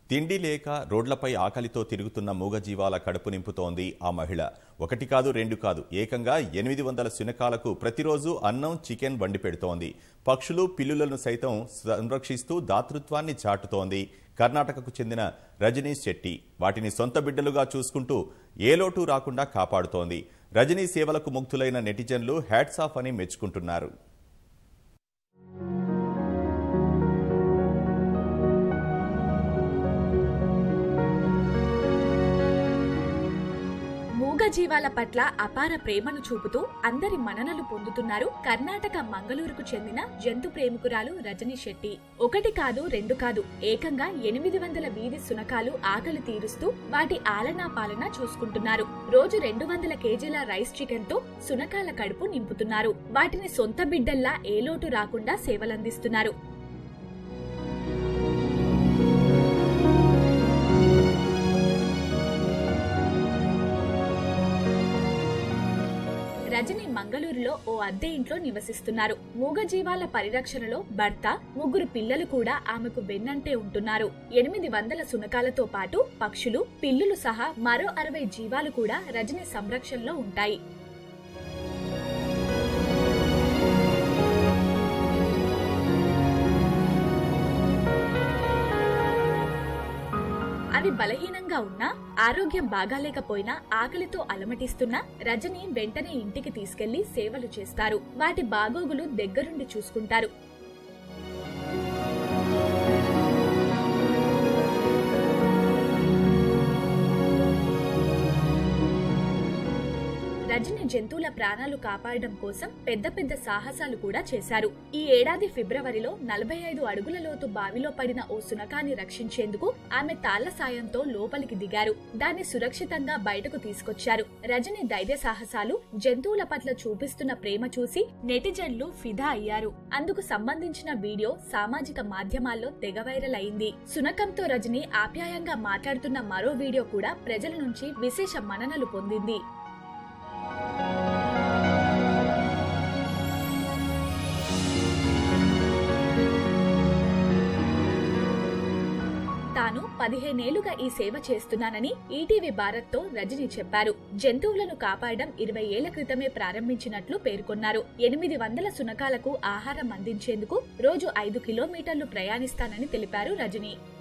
తిండి లేక రోడ్లపై ఆకలితో తిరుగుతున్న మూగజీవాల కడుపు నింపుతోంది ఆ మహిళ. ఒకటి కాదు రెండు కాదు, ఏకంగా 800 శునకాలకు ప్రతిరోజు అన్నం, చికెన్ వండి పెడుతోంది. పక్షులు, పిల్లులను సైతం సంరక్షిస్తూ దాతృత్వాన్ని చాటుతోంది కర్ణాటకకు చెందిన రజనీ శెట్టి. వాటిని సొంత బిడ్డలుగా చూసుకుంటూ ఏ లోటు రాకుండా కాపాడుతోంది. రజనీ సేవలకు ముగ్ధులైన నెటిజన్లు హ్యాట్స్ ఆఫ్ అని మెచ్చుకుంటున్నారు. మూగజీవాల పట్ల అపార ప్రేమను చూపుతూ అందరి మన్ననలు పొందుతున్నారు కర్ణాటక మంగళూరుకు చెందిన జంతు ప్రేమికురాలు రజనీ శెట్టి. ఒకటి కాదు రెండు కాదు, ఏకంగా 800 వీధి శునకాలు ఆకలి తీరుస్తూ వాటి ఆలనా పాలన చూసుకుంటున్నారు. రోజు 200 కేజీల రైస్ చికెన్ తో శునకాల కడుపు నింపుతున్నారు. వాటిని సొంత బిడ్డల్లా ఏ లోటు రాకుండా సేవలందిస్తున్నారు. రజనీ మంగళూరులో ఓ అద్దె ఇంట్లో నివసిస్తున్నారు. మూగజీవాల పరిరక్షణలో భర్త, 3 పిల్లలు కూడా ఆమెకు వెన్నంటే ఉంటున్నారు. 800 శునకాలతో పాటు పక్షులు, పిల్లులు సహా మరో 60 జీవాలు కూడా రజనీ సంరక్షణలో ఉంటాయి. అవి బలహీనంగా ఉన్నా, ఆరోగ్యం బాగాలేకపోయినా, ఆకలితో అలమటిస్తున్నా రజనీ వెంటనే ఇంటికి తీసుకెళ్లి సేవలు చేస్తారు. వాటి బాగోగులు దగ్గరుండి చూసుకుంటారు. రజనీ జంతువుల ప్రాణాలు కాపాడడం కోసం పెద్ద పెద్ద సాహసాలు కూడా చేశారు. ఈ ఏడాది ఫిబ్రవరిలో 45 అడుగుల లోతు బావిలో పడిన ఓ శునకాన్ని రక్షించేందుకు ఆమె తాళ్ల సాయంతో లోపలికి దిగారు. దాన్ని సురక్షితంగా బయటకు తీసుకొచ్చారు. రజనీ ధైర్య సాహసాలు, జంతువుల పట్ల చూపిస్తున్న ప్రేమ చూసి నెటిజన్లు ఫిదా అయ్యారు. అందుకు సంబంధించిన వీడియో సామాజిక మాధ్యమాల్లో తెగ వైరల్ అయింది. శునకంతో రజనీ ఆప్యాయంగా మాట్లాడుతున్న మరో వీడియో కూడా ప్రజల నుంచి విశేష మన్ననలు పొందింది. తాను 15 ఏళ్లుగా ఈ సేవ చేస్తున్నానని ఈటీవీ భారత్ తో రజనీ చెప్పారు. జంతువులను కాపాడడం 20 ఏళ్ల క్రితమే ప్రారంభించినట్లు పేర్కొన్నారు. 800 శునకాలకు ఆహారం అందించేందుకు రోజు 5 కిలోమీటర్లు ప్రయాణిస్తానని తెలిపారు రజనీ.